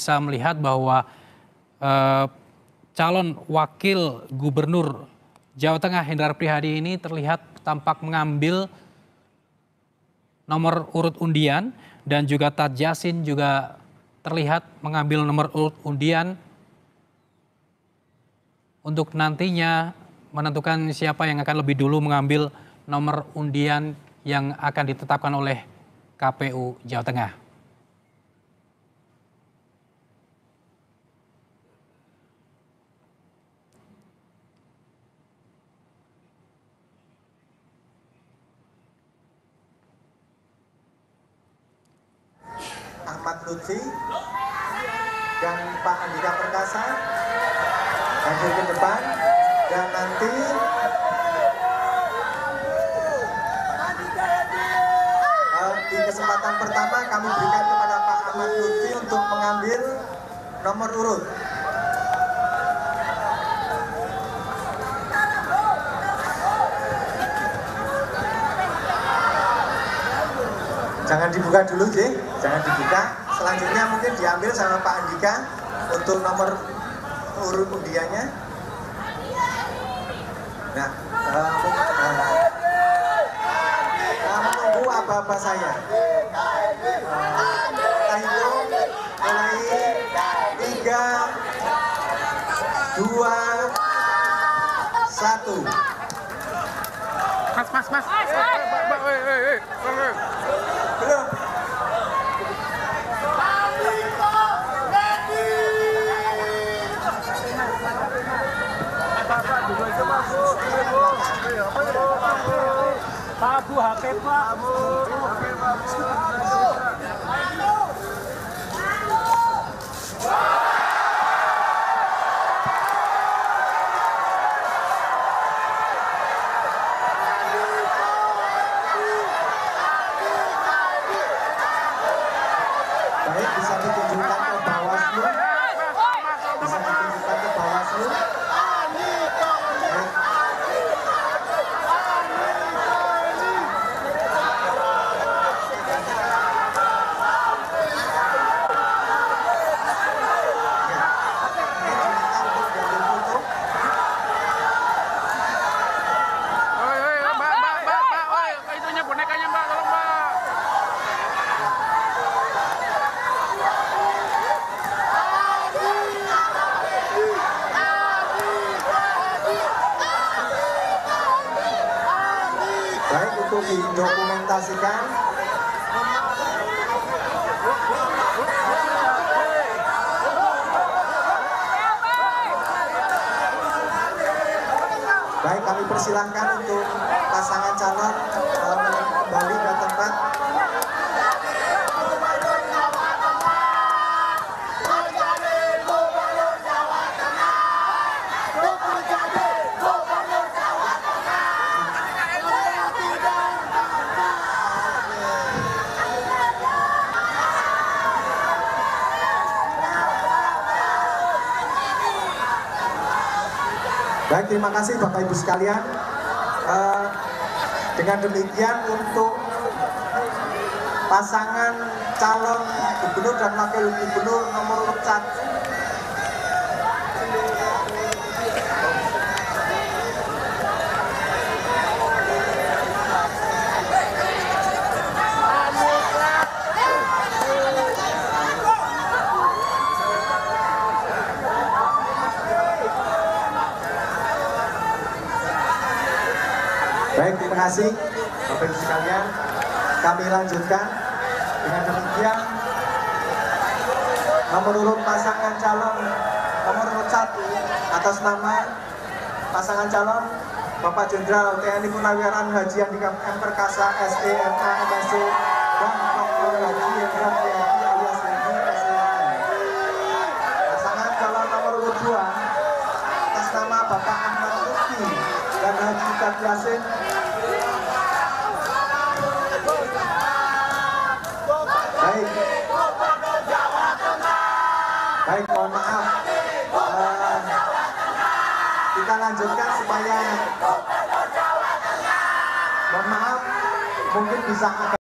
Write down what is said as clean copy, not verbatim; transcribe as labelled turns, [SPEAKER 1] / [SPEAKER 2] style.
[SPEAKER 1] bisa melihat bahwa calon wakil gubernur Jawa Tengah Hendrar Prihadi ini terlihat tampak mengambil nomor urut undian dan juga Tad Yasin juga terlihat mengambil nomor urut undian untuk nantinya menentukan siapa yang akan lebih dulu mengambil nomor undian yang akan ditetapkan oleh KPU Jawa Tengah.
[SPEAKER 2] Ahmad Lutfi dan Pak Andika Perkasa hadir ke depan, dan nanti di kesempatan pertama kami berikan kepada Pak Ahmad Lutfi untuk mengambil nomor urut. Jangan dibuka dulu, J. Jangan dibuka. Selanjutnya mungkin diambil sama Pak Andika untuk nomor urut undiannya. Nah, menunggu aba-aba saya. Kita hitung mulai 3, 2, 1.
[SPEAKER 3] Mas.
[SPEAKER 2] Belum.
[SPEAKER 3] Pak Abu Hakib, Pak.
[SPEAKER 2] Baik, bisa ditunjukkan ke Bawaslu. Bisa ditunjukkan ke Bawaslu. Baik, untuk didokumentasikan. Baik, kami persilahkan untuk pasangan calon kembali ke tempat. Baik, terima kasih Bapak Ibu sekalian. Dengan demikian untuk pasangan calon gubernur dan wakil gubernur nomor urut 1. Baik, terima kasih Bapak Ibu sekalian. Kami lanjutkan. Dengan demikian nomor urut pasangan calon nomor urut 1 atas nama pasangan calon Bapak Jenderal TNI Purnawirawan Haji Andika M. Perkasa SEMA MSc dan Dr. Haji Hendrar Prihadi alias Hendi SEM. Pasangan calon nomor urut 2 atas nama Bapak Ahmad Lutfi dan Haji Tad Yasin. Baik, mohon maaf. Kita lanjutkan supaya, mohon maaf, mungkin bisa